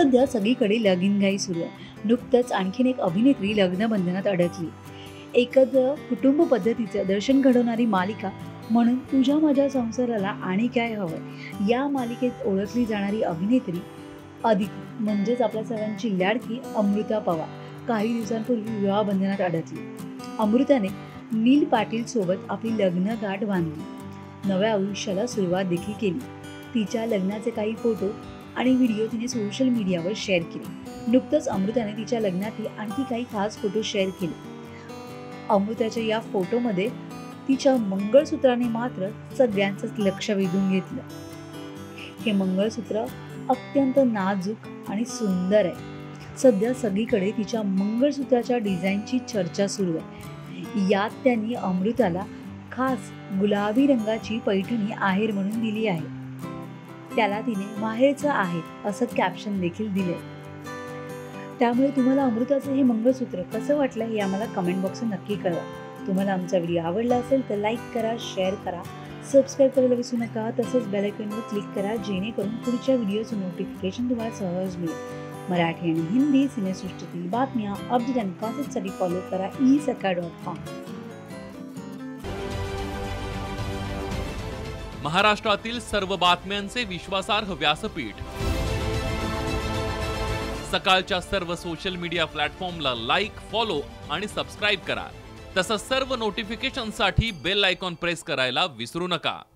सध्या सगळीकडे लगीनघाई सुरू आहे. नुकतंच आणखीन एक अभिनेत्री लग्न बंधनात अडकली. एकत्र कुटुंब पद्धतीचं दर्शन घडवणारी मालिका म्हणून तुझ्या माझ्या संसाराला आणि काय हवं या मालिकेत ओळखली जाणारी अभिनेत्री अदिती म्हणजेच आपल्या सर्वांची लाडकी अमृता पवार काही दिवसांपूर्वी विवाह बंधनात अडकली. अमृताने नील पाटील सोबत आपली लग्नगाठ बांधली. नव्या आयुष्याला सुरुवात देखील केली. तिच्या लग्नाचे काही फोटो आणि व्हिडिओ तिने सोशल मीडियावर शेअर केले. नुकतंच अमृताने तिच्या लग्नातील आणखी काही खास फोटो शेअर केले. अमृताच्या या फोटोमध्ये तिच्या मंगळसूत्राने मात्र सगळ्यांचंच लक्ष वेधून घेतलं. हे मंगळसूत्र अत्यंत नाजूक आणि सुंदर आहे. सध्या सगळीकडे तिच्या मंगळसूत्राच्या डिझाईनची चर्चा सुरू आहे. यात त्यांनी अमृताला खास गुलाबी रंगाची पैठणी आहेर म्हणून दिली आहे. त्याला तिने माहेरचं आहे असं कॅप्शन देखील दिलंय. त्यामुळे तुम्हाला अमृताचं हे मंगळसूत्र कसं वाटलं हे आम्हाला कमेंट बॉक्समध्ये नक्की कळवा. तुम्हाला आमचा व्हिडिओ आवडला असेल तर लाईक करा, शेअर करा, सबस्क्राईब करायला विसरू नका. तसंच बेल आयकॉनवर क्लिक करा जेणेकरून पुढच्या व्हिडिओचं नोटिफिकेशन तुम्हाला सहज मिळेल. मराठी आणि हिंदी सिनेसृष्टीतील बातम्या अपडेट आणि कॉन्टेंटसाठी फॉलो करा isaka.com. महाराष्ट्रातील सर्व बातम्यांचे विश्वासार्ह व्यासपीठ. सकाळच्या सर्व सोशल मीडिया प्लॅटफॉर्मला लाईक, फॉलो आणि सबस्क्राईब करा. तसंच सर्व नोटिफिकेशनसाठी बेल आयकॉन प्रेस करायला विसरू नका.